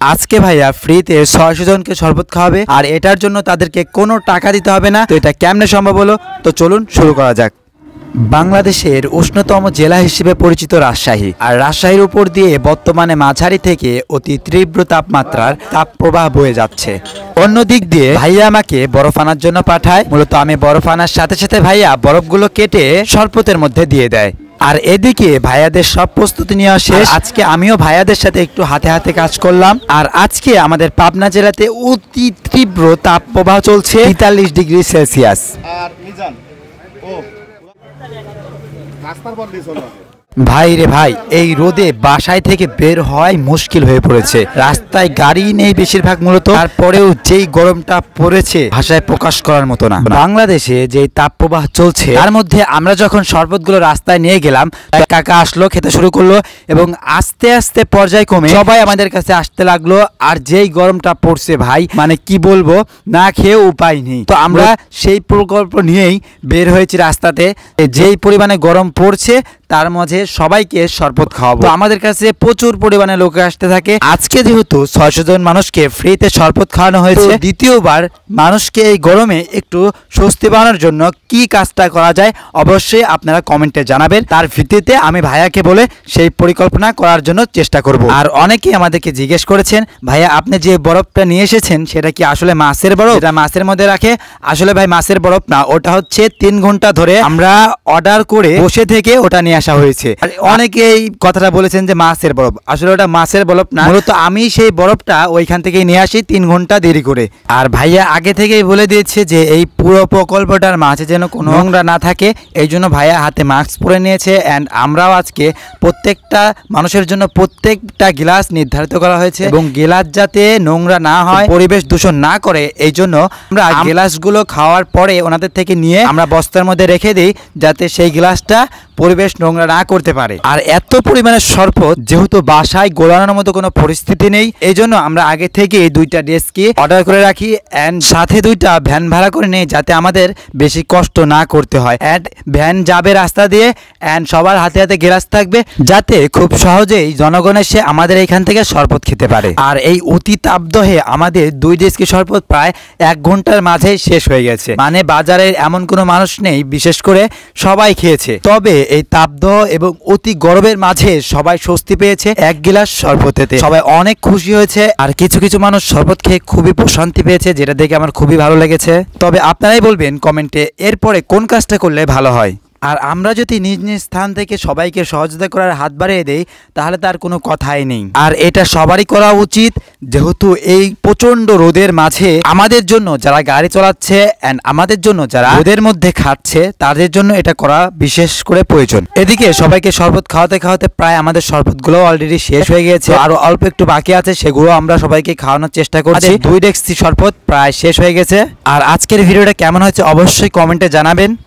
আজকে ভাইয়া ফ্রিতে 600 জনকে শরবত খাওয়াবে আর এটার জন্য তাদেরকে কোনো টাকা দিতে হবে না। তো এটা কেমনে সম্ভব হলো? তো চলুন শুরু করা যাক। বাংলাদেশের উষ্ণতম জেলা হিসেবে পরিচিত রাজশাহী, আর রাজশাহীর উপর দিয়ে বর্তমানে মাঝারি থেকে অতি তীব্র তাপমাত্রার তাপপ্রবাহ বয়ে যাচ্ছে। অন্যদিক দিয়ে ভাইয়া আমাকে বরফ আনার জন্য পাঠায়। মূলত আমি বরফ আনার সাথে সাথে ভাইয়া বরফগুলো কেটে শরবতের মধ্যে দিয়ে দেয়। আর এদিকে ভাইয়াদের সব প্রস্তুতি নেওয়া শেষ। আজকে আমিও ভাইয়াদের সাথে একটু হাতে হাতে কাজ করলাম। আর আজকে আমাদের পাবনা জেলাতে অতি তীব্র তাপপ্রবাহ চলছে 43 ডিগ্রি সেলসিয়াস। ভাই রে ভাই, এই রোদে বাসায় থেকে বের হওয়াই মুশকিল হয়ে পড়েছে। রাস্তায় গাড়ি নেই বেশিরভাগ, মূলত তারপরেও যেই গরমটা পড়েছে ভাষায় প্রকাশ করার মতো না। বাংলাদেশে যে তাপপ্রবাহ চলছে তার মধ্যে আমরা যখন শরবতগুলো রাস্তায় নিয়ে গেলাম, কাকা আসলো, খেতে শুরু করলো এবং আস্তে আস্তে পর্যায়ক্রমে সবাই আমাদের কাছে আসতে লাগলো। আর যেই গরমটা পড়ছে ভাই, মানে কি বলবো, না খেয়ে উপায় নেই। তো আমরা সেই প্রকল্প নিয়েই বের হয়েছি রাস্তাতে। যেই পরিমাণে গরম পড়ছে তার মাঝে সবাইকে শরবত খাওয়াবো। তো আমাদের কাছে প্রচুর পরিমাণে লোক আসতে থাকে। আজকে যেহেতু 600 জন মানুষকে ফ্রিতে শরবত খাওয়ানো হয়েছে, দ্বিতীয়বার মানুষকে এই গরমে একটু স্বস্তি পাওয়ানোর জন্য কি কাজটা করা যায় অবশ্যই আপনারা কমেন্টে জানাবেন। তার ভিত্তিতে আমি ভাইয়াকে বলে সেই পরিকল্পনা করার জন্য চেষ্টা করব। আর অনেকেই আমাদেরকে জিজ্ঞেস করেছেন, ভাইয়া আপনি যে বরফটা নিয়ে এসেছেন সেটা কি আসলে মাছের বরফ? এটা মাছের মধ্যে রাখে। আসলে ভাই মাছের বরফ না, ওটা হচ্ছে 3 ঘন্টা ধরে আমরা অর্ডার করে বসে থেকে ওটা নিয়ে আসা হয়েছে। আর অনেকে এই কথাটা বলেছেন যে মাছের বরফ, আসলে ওটা মাছের বরফ না। মূলত আমি সেই বরফটা ওইখান থেকে নিয়ে আসি 3 ঘন্টা দেরি করে। আর ভাইয়া আগে থেকেই বলে দিয়েছে যে এই পুরো প্রকল্পটার মাঝে যেন কোনো নোংরা না থাকে, এই জন্য ভাইয়া হাতে মাস্ক পরে নিয়েছে। অ্যান্ড আমরাও আজকে প্রত্যেকটা মানুষের জন্য প্রত্যেকটা গ্লাস নির্ধারিত করা হয়েছে এবং গ্লাস যাতে নোংরা না হয়, পরিবেশ দূষণ না করে, এই জন্য আমরা গ্লাসগুলো খাওয়ার পরে ওনাদের থেকে নিয়ে আমরা বস্তার মধ্যে রেখে দিই যাতে সেই গ্লাসটা পরিবেশ নোংরা না করতে পারে। আর এত পরিমাণে শরবত যেহেতু বাসায় গোলানোর মতো কোনো পরিস্থিতি নেই, এই জন্য আমরা আগে থেকে 2টা ডেস্কি অর্ডার করে রাখি অ্যান্ড সাথে 2টা ভ্যান ভাড়া করে নেই যাতে আমাদের বেশি কষ্ট না করতে হয়। অ্যান্ড ভ্যান যাবে রাস্তা দিয়ে অ্যান্ড সবার হাতে হাতে গ্লাস থাকবে যাতে খুব সহজেই জনগণ এসে আমাদের এখান থেকে শরবত খেতে পারে। আর এই অতি তাপদহে আমাদের 2 ডেস্কি শরবত প্রায় 1 ঘন্টার মাঝেই শেষ হয়ে গেছে। মানে বাজারের এমন কোনো মানুষ নেই, বিশেষ করে সবাই খেয়েছে। তবে এই তাপদাহ এবং অতি গরমের মাঝে সবাই স্বস্তি পেয়েছে 1 গ্লাস শরবতেতে। সবাই অনেক খুশি হয়েছে। আর কিছু কিছু মানুষ শরবত খেয়ে খুবই প্রশান্তি পেয়েছে, যেটা দেখে আমার খুবই ভালো লেগেছে। তবে আপনারাই বলবেন কমেন্টে এরপরে কোন কাজটা করলে ভালো হয়। আর আমরা যদি নিজ নিজ স্থান থেকে সবাইকে সহযোগিতা করার হাত বাড়িয়ে দেই তাহলে তার কোনো কথাই নেই। আর এটা সবারই করা উচিত, যেহেতু এই প্রচন্ড রোদের মাঝে আমাদের জন্য যারা গাড়ি চালাচ্ছে এন্ড আমাদের জন্য যারা রোদের মধ্যে খাচ্ছে তাদের জন্য এটা করা বিশেষ করে প্রয়োজন। এদিকে সবাইকে শরবত খাওয়াতে খাওয়াতে প্রায় আমাদের শরবতগুলো অলরেডি শেষ হয়ে গেছে, আরো অল্প একটু বাকি আছে, সেগুলো আমরা সবাইকে খাওয়ানোর চেষ্টা করছি। 2 ডেক্সি শরবত প্রায় শেষ হয়ে গেছে। আর আজকের ভিডিওটা কেমন হয়েছে অবশ্যই কমেন্টে জানাবেন।